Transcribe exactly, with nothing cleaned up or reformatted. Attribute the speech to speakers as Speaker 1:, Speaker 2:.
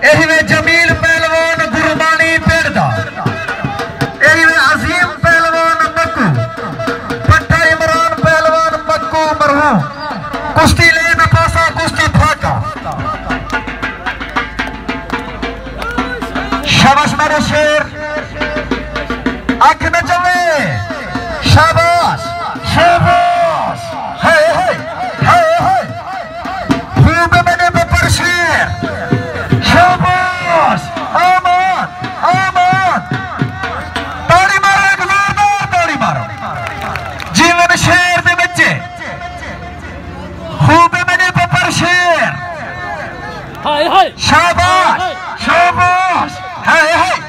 Speaker 1: यही में जमील पहलवान गुरबानी पेड़दा, यही में अजीम पहलवान मक्कू, पट्टा इमरान पहलवान मक्कू मरहूम, कुश्ती ले न पासा कुश्ती फाका। शाबाश मेरे शेर, आंख न चले, शाबाश शाबाश, है है है है, खूब मैंने बपर शेर, शाबाश, आमान आमान, ताड़ी मारो एक जोरदार ताड़ी मारो, जीवन शेर दे बच्चे, खूब मैंने बपर शेर, शाबाश शाबाश, है है